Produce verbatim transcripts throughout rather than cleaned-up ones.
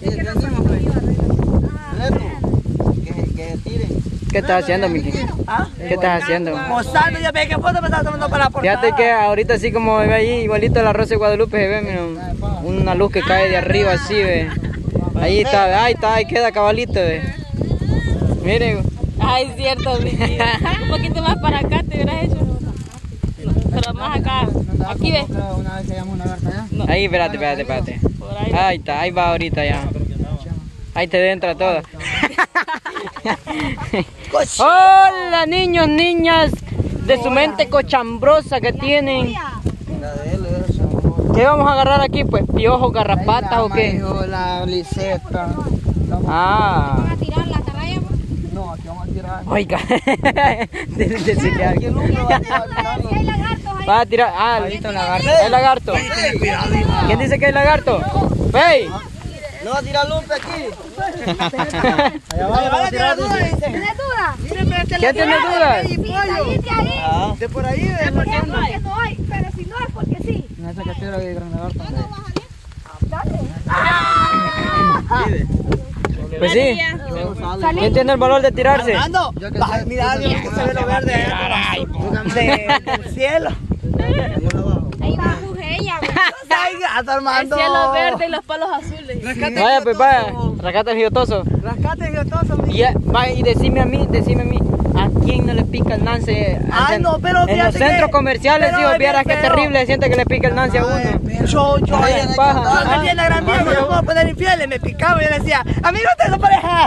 ¿Qué estás haciendo, Miki? ¿Ah? ¿Qué estás haciendo? Mozando, ya ve que foto me estás tomando para la portada. Fíjate que ahorita así como ve ahí, igualito la Rosa de Guadalupe, se ve, mira, una luz que cae de arriba así, ve. Ahí está, ahí está, ahí queda cabalito, ve. Miren. Ay, es cierto, Miki. Un poquito más para acá te hubieras hecho. No, pero más acá. Aquí ves. Una vez se llamó una garza allá. No. Ahí, espérate, espérate, espérate. Por ahí. Ahí está, ahí va ahorita ya. Ahí te entra todo. Hola niños, niñas de su mente cochambrosa que tienen. ¿Qué vamos a agarrar aquí pues? ¿Piojos, garrapatas o qué? La liseta. Ah. ¿Van a tirar la atarraya? No, aquí vamos a tirar. Oiga. Decirle algo. Hay lagartos ahí. Va a tirar. Ah, Ahí está un lagarto. hay lagarto. ¿Quién dice que hay lagarto? ¡Hey! No va a tirar lumpe aquí. Allá va a tirar duda, dice. ¿Tienes duda? ¿Quién tiene dudas? Salite ahí. De por ahí, Es porque es porque no hay, pero si no es porque sí. en esa cachera hay gran lagarto. Pues sí. ¿Quién tiene el valor de tirarse? Ando. Mira, Dios, que se ve lo verde allá del cielo. Ahí va ella. Ay, gato, El Armando. cielo verde y los palos azules. Vaya, pues vaya. Rascate el giotoso. Rascate, giotoso. Y, ya, va, y decime a mí, decime a mí, ¿a quién no le pica el nance? Ay, no, pero en los fíjate centros que- comerciales, pero, digo, vieras qué pero- terrible siente que le pica el nance a uno. Yo, yo, Ay, yo, paja. yo tenía una gran vieja, me voy a poner infiel y me picaba y yo le decía, amigo, ustedes son pareja.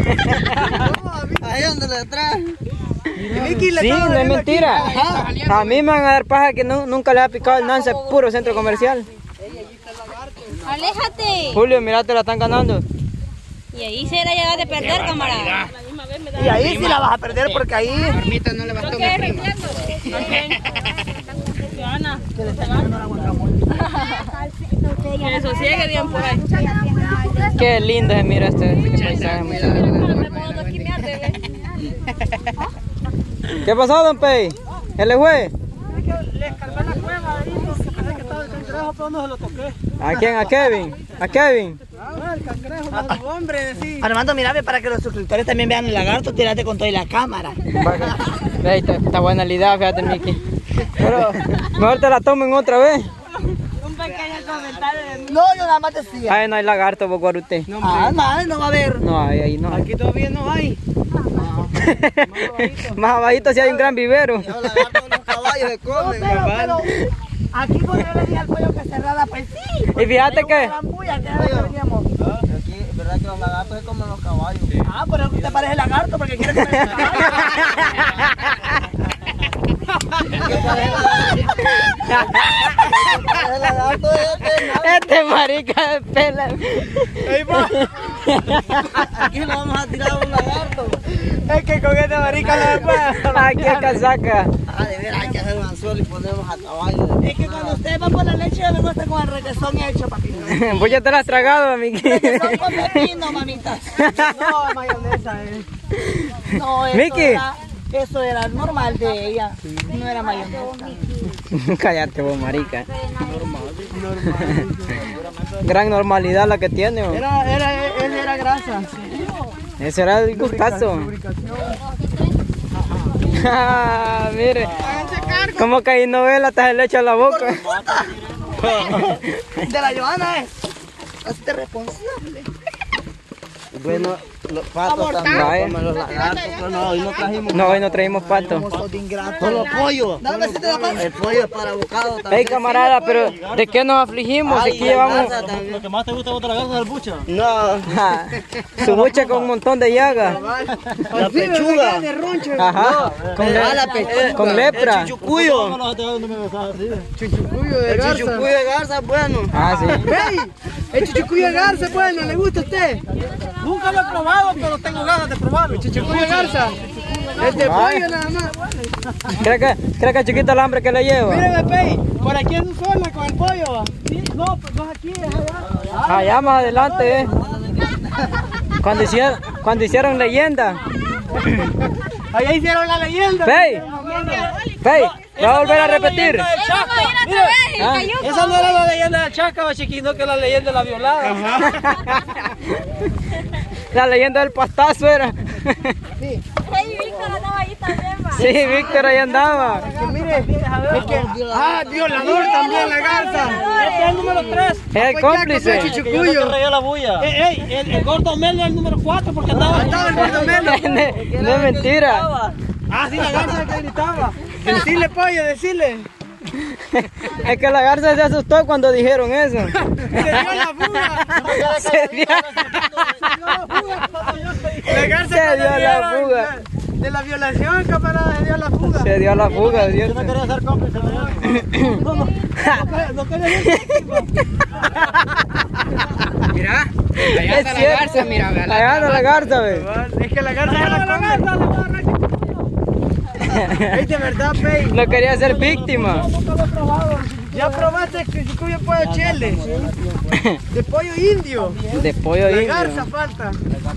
Ahí donde le trae. Mickey le Sí, estaba no es doliendo mentira. aquí. Ajá. A mí me van a dar paja que nu- nunca le ha picado el nance, puro centro comercial. Aléjate. Julio, mira, te la están ganando. Y ahí se la llevas de perder, camarada. Y ahí sí la vas a perder porque ahí... Permita, no le bastó mi prima. Ana, que se sosiegue bien por ahí. Qué lindo se mira este, este paisaje, muchachos. ¿Qué pasó, don Pei? ¿Él le fue? Le escarbé la cueva ahí porque parece que estaba el cangrejo, pero no se lo toqué. ¿A quién? ¿A Kevin? ¿A Kevin? Ah, el cangrejo, más hombre, sí. Armando, mira, ve, para que los suscriptores también vean el lagarto, tírate con toda la cámara. Ey, está, está buena la idea, fíjate, Miki. Pero mejor te la tomen otra vez. Un pequeño comentario de mí. No, yo nada más decía. Ay, no hay lagarto, por Guarute. Ah, madre, no va a haber. No hay, ahí no hay. Aquí todavía no hay. Más abajito sí hay un gran vivero. Los lagartos, los caballos se comen. Pero, pero, aquí cuando yo le dije al pollo que cerrara, pues sí. Y fíjate que... Una bulla, que era lo que veníamos. Aquí, ¿verdad que los lagartos se comen los caballos? Ah, pero es que usted parece lagarto porque quiere comer el caballo. El lagarto este, Este marica de pela. Ahí va. aquí lo vamos a tirar a un lagarto. Es que con esta marica la después. Aquí es casaca. Ah, de veras, hay que hacer un anzuelo y ponernos a caballo. Es que cuando usted va por la leche, yo vengo hasta con el requesón hecho, papi. Pues ya te la has tragado, Miki. Requesón con pepino, mamita. No, mayonesa, eh. No, eso Miki. era, eso era normal de ella. No era mayonesa. Cállate vos, marica. Gran normalidad la que tiene. ¿O? Era, era, él era grasa. Ese era el gustazo. Ah, mire. Como que hay novela, te le echa la boca. De la Johanna es. Hazte responsable. Bueno, los patos también comen los lagartos, pero no, hoy no trajimos. No, hoy no traímos pato. Sos de ingrato. Solo pollo. Dame ese te la paso. El pollo es para bocado también. Hey, camarada, pero ¿de qué nos afligimos? Ay, Aquí la llevamos garza también. Lo que más te gusta de la garza es el bucha. No, ah, su bucha con un montón de llagas. la pechuga. Ajá, con, le- Ah, la pechuga. con lepra. El chuchucuyo. No, no, te donde me besas así. Chuchucuyo de El chuchucuyo de garza, bueno. Ah, sí. ¡Ey! El chuchucuyo de garza, pues, ¿no le gusta a usted? Nunca lo he probado, pero tengo ganas de probarlo. El chuchucuyo de garza. Es de pollo nada más. ¿Cree que, cree que chiquito el hambre que le lleva? Mire, Pei, por aquí en su zona con el pollo. Sí, no, pues no es aquí, es allá. Allá más adelante, eh. Cuando hicieron, cuando hicieron leyenda. Allá hicieron la leyenda. Pei, Pei, ¿Va a volver a repetir? Vamos a ir otra vez, ¿Ah? esa no era la leyenda del Chaca, chiquito, que la leyenda de la violada. La leyenda del pastazo era. Hey, Víctor andaba ahí también, va. Sí, Víctor ahí andaba. Mire, es que, ah, violador también la garza. Este es el número tres. Es el cómplice. Chucuyo. La bulla. Ey, ey, el, el gordo Melo es el número cuatro porque andaba. Estaba el gordo Melo. No, no es mentira. Ah, sí, la garza que gritaba. Decirle, pollo, decirle. Es que la garza se asustó cuando dijeron eso. Se dio la fuga. Se dio, La garza se dio cuando la vieron fuga. De la violación, camarada, se dio la fuga. Se dio la fuga, Yo ¿cierto? no quería ser cómplice, ¿no? No, no, no quería ser Mira, allá está la garza, mira. Allá anda la garza, ve. Es que la garza es la come. Es de verdad, pey. No quería ser víctima. Ya probaste que si cuyo pollo chile. De pollo indio. De pollo La indio. garza falta.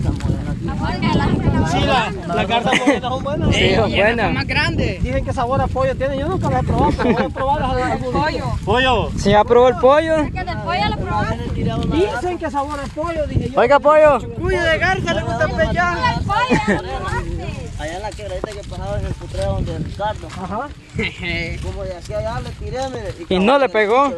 Sí, la, la garza morena son buenas. Sí, son buenas. Dicen que sabor a pollo tiene, yo nunca las he probado, pero voy a probarlas. Pollo. Pollo. ¿Se ya probó el pollo? Que del pollo lo probaste. Dicen que sabor a pollo, dije yo. Oiga, pollo. Cuyo de garza le gusta pellar. El pollo lo probaste. Allá en la quebradita que pasaba en el putreo donde Ricardo. Ajá. Como de aquí allá le tiré, mire. Y no le pegó.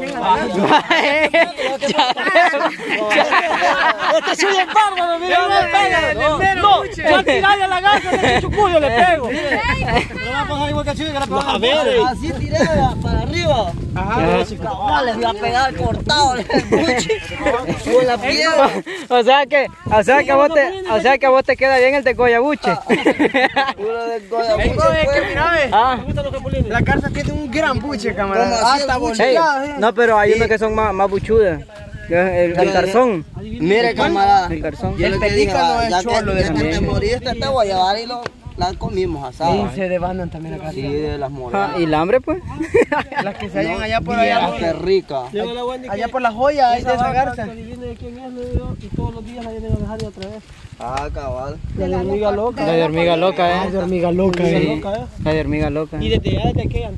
Este soy el bárbaro, mira, no me pega. el mero No, buche. yo al tirarle a la garza de chucuyo le pego. No va a pasar igual que a Chuy, que le pegó. A ver, Así tiré para arriba. Ajá. No, les voy a pegar cortado el buche. Con la piedra. O sea que, o sea que a vos te, o sea que a vos te queda bien el de Goyabuche. Uno de Goya Es que mira, ve. Ah, La garza tiene un gran buche, camarada. ¿Cómo así Hasta el buche? hey, volteado, eh. no, pero hay unos que son más, más buchudas. El, el garzón. Mire, camarada. El garzón. Yo El le dije, pelícano es ya que, cholo de ya que te también. moriste, te voy a llevar y lo, la comimos asada. se devandan también acá. Sí, de las Ah, morenas. y el hambre, pues. Las que se hallan No, allá por vieras allá. qué rica. Llegó la Wendy que Allá por la joya, ahí de esa garza. que adivine de quién es, le digo, y todos los días la vienen a dejar y otra vez. Ah, cabal. La de hormiga loca. La de hormiga loca, eh. hormiga loca. Sí. loca, ¿eh? La de hormiga loca. Y desde allá, desde aquella.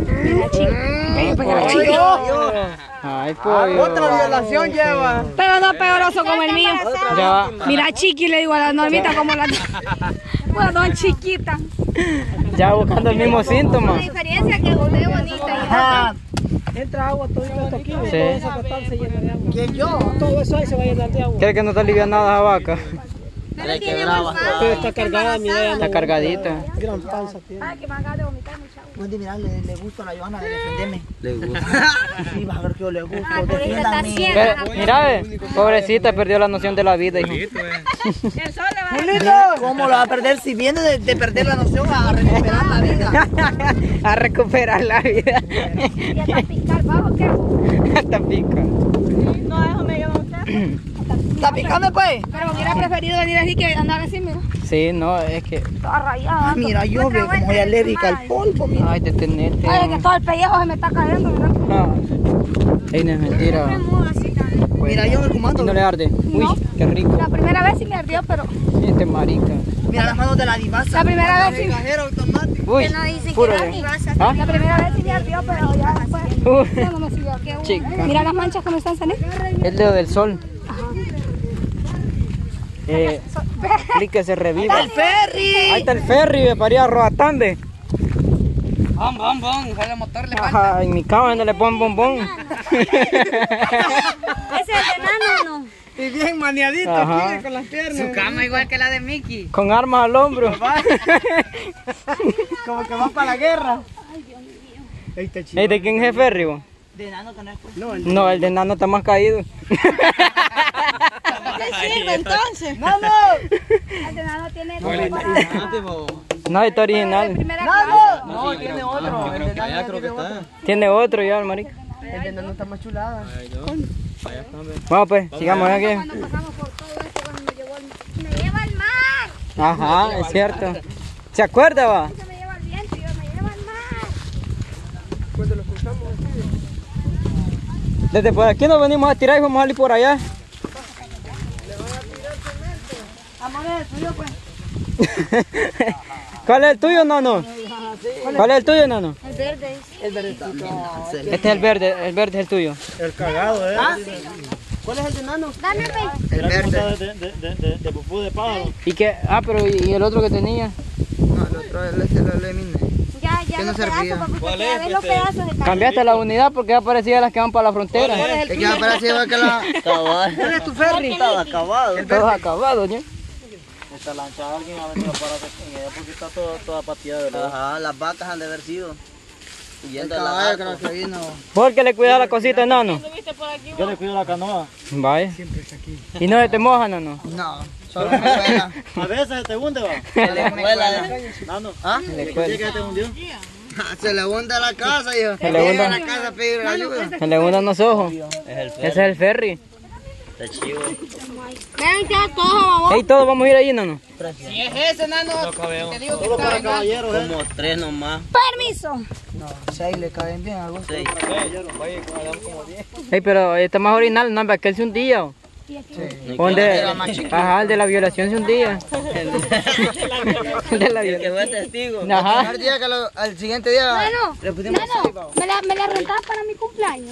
Ay, pollo. Ay, pollo. Otra violación lleva. Pero no peoroso como el mío. Ya va. Mira, chiqui, le digo a la normita como la... Bueno, don chiquita. Ya buscando el mismo síntoma. La diferencia que usted es bonita. Ah, Entra agua todo esto aquí, Sí. todo ese costal se llena de agua. ¿quién yo? Todo eso ahí se va a llenar de agua. ¿Cree que no está alivianada esa vaca? Le quebraba. Pero está cargada, mira, ya Está no- cargadita. gran panza tiene. Ay, que me acabas de vomitar mucha agua. Wendy, mira, le, le gusta a la Johanna de defenderme. Le gusta. Sí, vas a ver que yo le gusto. Ah, por eso está Defiéndanme. ciega. Ve, mira, ve, pobrecita, perdió la noción de la vida, hijo. El sol le va a Julito, ¿cómo lo va a perder si viene de, de perder la noción a recuperar la vida? A recuperar la vida. y hasta picar bajo, ¿qué? Hasta pica. No, eso me lleva usted. ¿Está picando, pues? Pero hubiera preferido venir así que andar así, mira. Sí, no, es que. Toda rayada. Mira, yo veo como ella alérgica al polvo, mira. Ay, detenerte. Ay, que todo el pellejo se me está cayendo, mira. No. Ey, no es mentira. Mira, yo me comando. ¿Y no le arde? Uy, qué rico. La primera vez sí me ardió, pero... Este marica. Mira las manos de la divasa. La primera vez sí... Cajero automático. Uy, no dicen que puro era de- divasa. ¿Ah? La primera vez sí me ardió, pero ya después... Uy, Ya no me siguió. Qué bueno. chica. Mira las manchas que me están saliendo. El dedo del sol. Eh, que se reviva. ¡El ferry! Ahí está el ferry, me paría a Roatán, ve. Bom, bom, bom. Jale motor, le Ajá, en mi cama no le ponen bombón. Ese es de nano, ¿no? Y bien maniadito Ajá. aquí con las piernas. Su Cama igual que la de Mickey. Con armas al hombro. Como que va para la guerra. Ay, Dios mío. Ahí está chido. Ey, ¿de quién es el ferry, vos? De nano que no es pues. No, el de Nano está más caído. ¿Qué sirve entonces? ¡Nano! El de nano tiene... No, está original. Primera ¡Nano! No, tiene otro. El de nano ya tiene otro. Tiene otro ya, el marica. El de nano está más chulada. Vamos pues, sigamos aquí. Cuando pasamos por todo esto, cuando me llevó el... Me lleva al mar. Ajá, es cierto. ¿Se acuerda, va? Se me lleva al viento y yo me lleva al mar. Desde por aquí nos venimos a tirar y vamos a salir por allá. Amor, es el tuyo, pues. ¿Cuál es el tuyo, Nano? ¿Cuál es el tuyo, nano? El verde. El verde. Este es el verde, el verde es el tuyo. El cagado, ¿eh? ¿Ah? ¿Cuál es el de nano? Dame, pe. El verde. De, de, de, de, de pupú de pájaro. ¿Y qué? Ah, pero ¿y y el otro que tenía? No, el otro, el este lo eliminé. Ya, ya ¿Qué no los servía? pedazos, papi, ¿Cuál porque es, ya ves los este? pedazos de Cambiaste la unidad porque ya parecía las que van para la frontera. Es que me parece igual que la... ¿Cuál es tu ferry? Estaba acabado. Todos acabados, ¿ya? Esta lancha alguien ha venido para acá en ella porque está toda, toda pateada, ¿verdad? Ajá, las vacas han de haber sido. El Yendo a caballo la creo que vino. Porque le cuida la cosita, nano. ¿Viste por aquí? Yo le cuido la canoa. Vaya. ¿Y no se te moja, nano? No, solo me vuela. A veces se te hunde, va. Se le vuela. Nano. ¿Ah? Le ¿Qué cuelga. que te hundió? Se le hunde la casa, hijo. Se le hunde. Llega a la casa a pedir ayuda. Se le hundan los ojos. Ese es el ferry. Ven ya todos, babón. Ey, todos vamos a ir ahí, nano. Si es ese, nano. Te digo que Solo está para venga. caballeros, ¿eh? Como tres nomás. Permiso. No, seis le caen bien algo. Seis. Ey, pero este más original, no, aquel se hundía. ¿O? ¿Dónde? Ajá, el de la violación se hundía. El de la El que violación. fue testigo. Ajá. El primer día que lo, al siguiente día Nano, le pusimos seis, Nano, babo. me la, me la rentás para mi cumpleaños.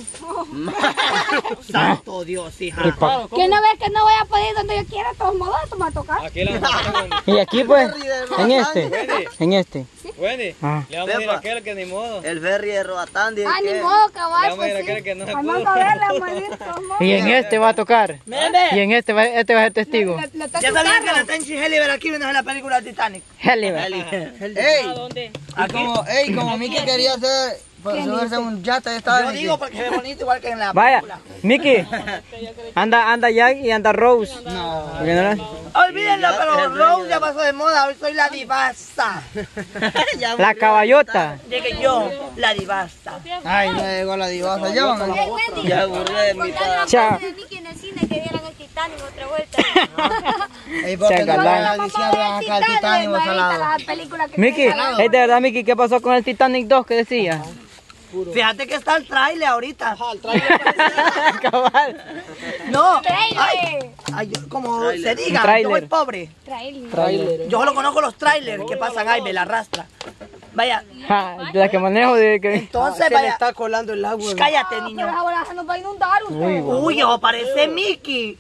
Santo Dios, hija. Y, pa- Que no ves que no voy a poder ir donde yo quiera, de todos modos, esto me va a tocar. Aquí la vamos y aquí pues, en este, en este. Wendy, Ah. le vamos a ir a Pepa. aquel que ni modo. El ferry de Roatán, dije Ah, ni que... modo, Le cabal, vamos a ir a pues aquel sí. que no se Al pudo. mando a verle, vamos a ir, de todos modos. Y en este va a tocar. Y en este va, este va a ser testigo. Le- le toca Ya su sabían que carro. la Tenchi Helliver aquí viene en la película Titanic. Heliver. ¡Ey! ¿Dónde? Y como, ey, como Miki quería hacer, pues, subirse a un yate de esta Yo digo porque se ve bonito igual que en la Vaya, película. Mickey, anda, anda Jack y anda Rose. No. ¿Por qué no la- Olvídenlo, pero Rose ya pasó de moda, hoy soy la divasa. La caballota. Llegué yo, la divasa. Ay, no llegó la divasa. Ya van. Hey, Wendy, Ya aburré de mi contale a la Chao. parte de Mickey en el cine que vieran el Titanic otra vuelta. Ey, porque no galán. le diciendo acá el Titanic o salado. La película que Mickey, hey, de verdad, Mickey, ¿qué pasó con el Titanic dos que decía? Fíjate que está el trailer ahorita. Cabal. No, Trailer. ay, ay, como se diga, Un yo soy trailer. pobre. Trailer. Trailer. Yo solo conozco los trailers que pasan ahí, me la arrastra. Vaya, Ja, de la que manejo de que... entonces vaya. colando el agua. Shh, cállate, Pero niño. ahora se nos va a inundar usted. Uy, eso parece Mickey.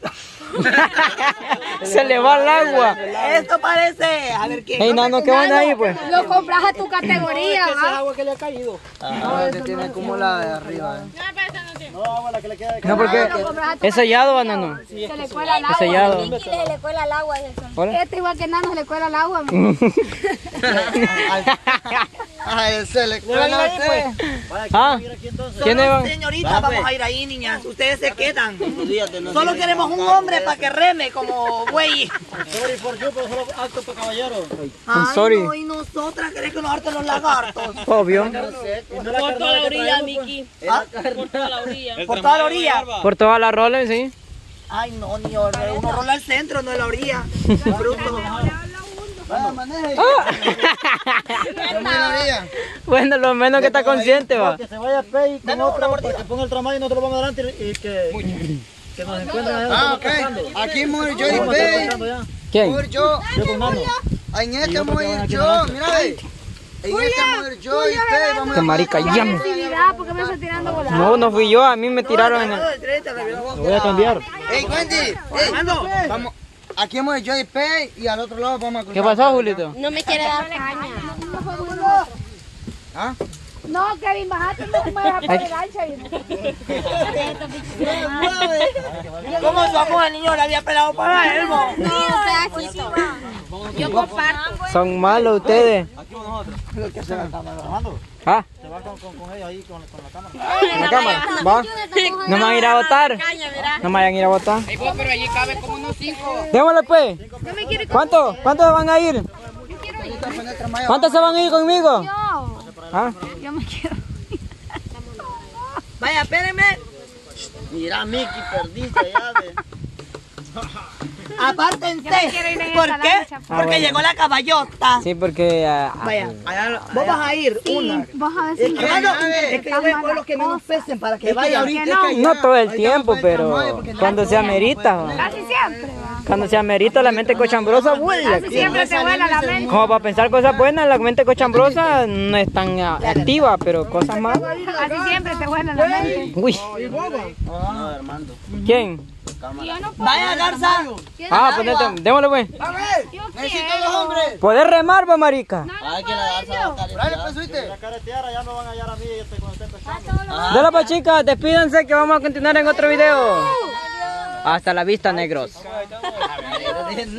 Se le va el agua. Esto parece, a ver quién. Hey, Nano, ¿qué van ahí, pues? Lo compras a tu categoría, ¿ah? agua que le ha caído. Ah, que tiene como la de arriba. No, agua la que le queda de No, porque Lo compras a tu es sellado, banano. Se le cuela el agua. sellado. Mickey se le cuela el agua. de eso. Hola. Este igual que Nano se le cuela el agua. Ay, se le cuela a usted. Ah, ¿quiénes Solo, van? señorita, vamos a ir ahí, niñas. Ustedes se quedan. Olvídate, no Solo sé. queremos un hombre para que reme como güey. Sorry for you, pero solo acto para caballeros. Ay, sorry. no, y nosotras querés que nos harten los lagartos. Obvio. Por toda la orilla, Miki. ¿Ah? Por toda la orilla. Por toda la orilla. Por todas las roles, sí. Ay, no, ni orilla. Uno rola al centro, no en la orilla. Bruto. Vaya, maneje. Ah. Yo me la orilla. Bueno, lo menos que está consciente, va. Que se vaya Pei con otro, para que ponga el tramo y nosotros vamos adelante y que, que nos encuentren allá. Ah, Estamos pasando. ok. Aquí muero yo y Estamos Pei. pasando ya. ¿Quién? Muero yo. Yo con Nano. En Y este yo voy porque van aquí yo. adelante. Mira, ve. En este muero yo y Pei. Vamos Qué marica, a llame. Actividad, ¿por qué me está tirando volada? No, no fui yo, a mí me tiraron en el... Lo voy a cambiar. Ey, Wendy. Ey, vamos. Aquí hemos yo y Pei y al otro lado vamos a cruzar. ¿Qué pasó, Julito? No me quiere dar caña. ¿Ah? No, Kevin, bajate, no me vas a poner el ancha. ¿Cómo somos el niño? Le había pelado para él, mo. Yo comparto. Son malos ustedes. Ah, Se va con, con, con ella ahí, con, con la cámara. en la cámara. Va. No me van a ir a votar. Caña, mira. No me vayan a ir a votar. Pero allí cabe como unos cinco. Démosle, pues. ¿Cuántos? ¿Cuántos van a ir? ¿Cuántos se van a ir conmigo? Yo, Ah, yo me quiero. Vaya, espérenme. Mira, Miki, perdiste ya, ve. Apártense. quiero ir en ¿Por esa qué? lancha. Porque bueno. llegó la caballota. Sí, porque... ah, Vaya, vos vas a ir, una. Vos a Es decir que, hermano, es que yo voy a poner los que menos pesen para que vayan. no todo el tiempo, pero cuando se amerita. va. Casi siempre, va. Cuando se amerita la mente cochambrosa vuela. Casi siempre te vuela la mente. Como para pensar cosas buenas, la mente cochambrosa no es tan ah, activa, pero cosas malas. Casi siempre te vuela la mente. Uy, No, Armando. ¿quién? Vaya, Garza. Ah, ponete, démosle pues. Necesito los hombres. ¿Poder remar, va, marica? Ay, que la garza va a Dale, pues, caretear. ¿viste? La careteara ya me van a hallar a mí este, cuando esté empezando. Dale pues, chicas, despídense que vamos a continuar en otro video. Hasta la vista, negros.